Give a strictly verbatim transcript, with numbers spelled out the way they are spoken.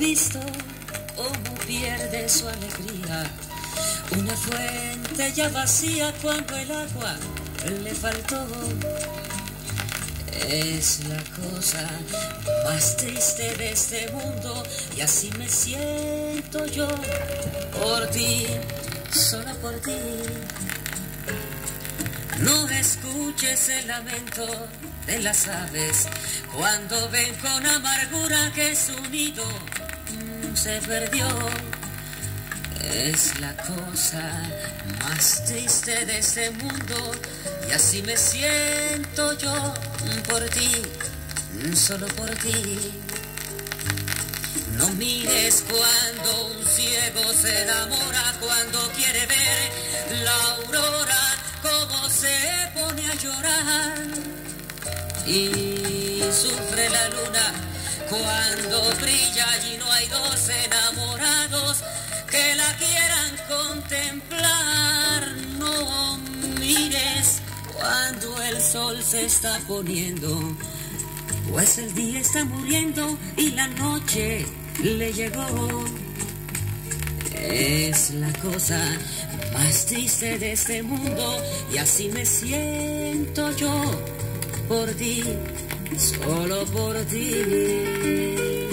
visto cómo pierde su alegría una fuente ya vacía cuando el agua le faltó? Es la cosa más triste de este mundo y así me siento yo por ti, solo por ti. No escuches el lamento de las aves cuando ven con amargura que su nido mm, se perdió. Es la cosa más triste de este mundo y así me siento yo por ti, solo por ti. No mires cuando un ciego se enamora, cuando quiere ver la aurora, cómo se pone a llorar. Y sufre la luna cuando brilla y no hay dos enamorados que la quieran contemplar. No mires cuando el sol se está poniendo, pues el día está muriendo y la noche le llegó. Es la cosa más triste de este mundo y así me siento yo por ti, solo por ti.